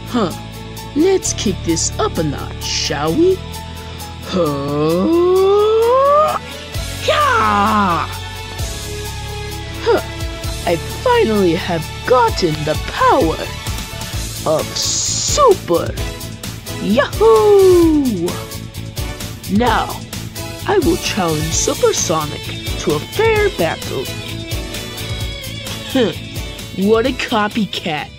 Huh. Let's kick this up a notch, shall we? Huh? Yeah! Huh. I finally have gotten the power of Super! Yahoo! Now, I will challenge Supersonic to a fair battle. What a copycat!